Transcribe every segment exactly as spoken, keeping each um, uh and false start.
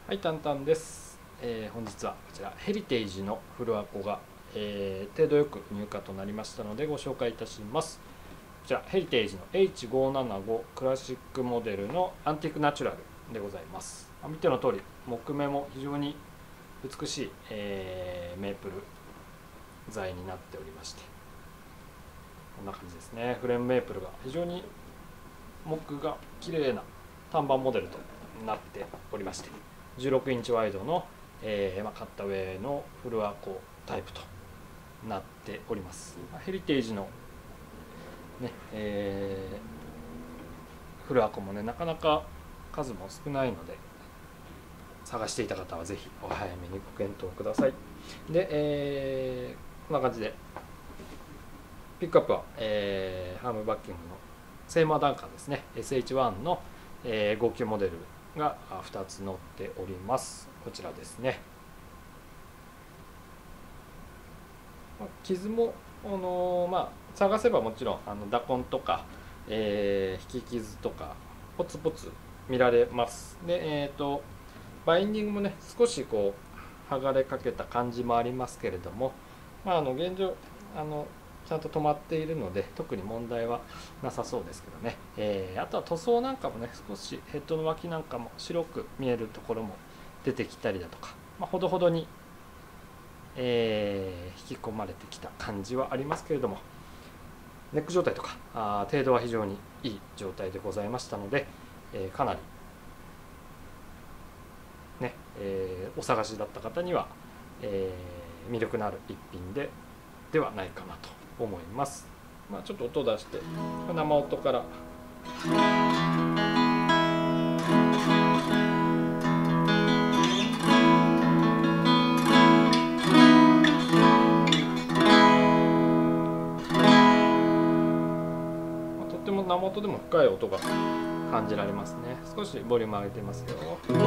はい、タンタンです、えー、本日はこちらヘリテージのフルアコが、えー、程度よく入荷となりましたのでご紹介いたします。こちらヘリテージの エイチごーななご クラシックモデルのアンティークナチュラルでございます。見ての通り木目も非常に美しい、えー、メープル材になっておりまして、こんな感じですね。フレームメープルが非常に木が綺麗な単板モデルとなっておりまして、じゅうろくインチワイドの、えーまあ、カッタウェイのフルアコタイプとなっております。ヘリテージの、ねえー、フルアコもねなかなか数も少ないので、探していた方はぜひお早めにご検討ください。で、えー、こんな感じでピックアップは、えー、ハームバッキングのセーマーダンカーですね エスエイチワン の、えー、号泣モデルがふたつ載っております。こちらですね。傷も、あのー、まあ、探せばもちろんあの打痕とか、えー、引き傷とかポツポツ見られます。で、えーと、バインディングもね少しこう剥がれかけた感じもありますけれども、まあ、あの現状あのちゃんと止まっているので特に問題はなさそうですけどね、えー、あとは塗装なんかもね少しヘッドの脇なんかも白く見えるところも出てきたりだとか、まあ、ほどほどに、えー、引き込まれてきた感じはありますけれども、ネック状態とかあ程度は非常にいい状態でございましたので、えー、かなりね、えー、お探しだった方には、えー、魅力のある一品でではないかなと思います。まあ、ちょっと音を出して生音からとっても生音でも深い音が感じられますね。少しボリューム上げてますよ。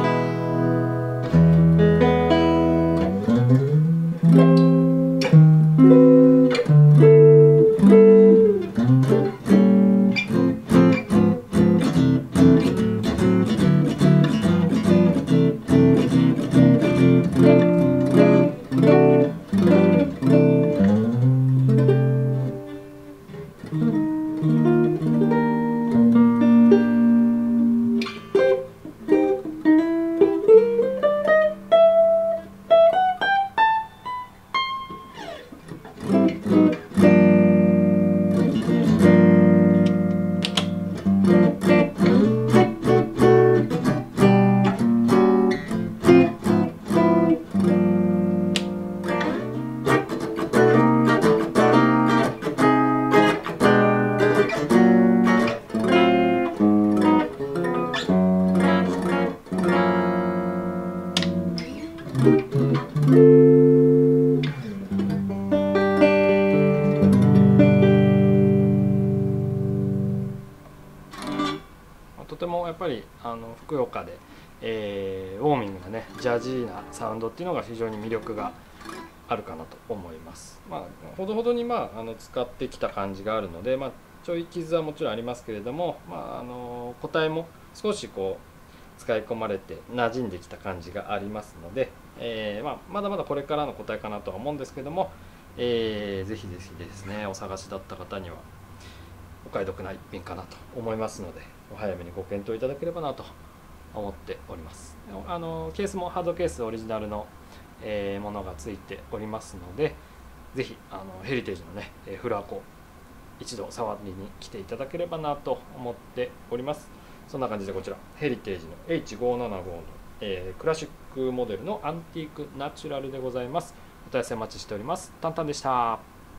とてもやっぱりあのふくよかで、えー、ウォーミングなねジャジーなサウンドっていうのが非常に魅力があるかなと思います。まあ、ほどほどに、まあ、あの使ってきた感じがあるので、まあ、ちょい傷はもちろんありますけれども、まあ、あの個体も少しこう使い込まれて馴染んできた感じがありますので、えーまあ、まだまだこれからの個体かなとは思うんですけども、えー、ぜひぜひですねお探しだった方にはお買い得な一品かなと思いますので、お早めにご検討いただければなと思っております。あのケースもハードケースオリジナルの、えー、ものがついておりますので、ぜひあのヘリテージのねフルアコ一度触りに来ていただければなと思っております。そんな感じでこちらヘリテージの エイチごーななご の、えー、クラシックモデルのアンティークナチュラルでございます。お問い合わせお待ちしております。タンタンでした。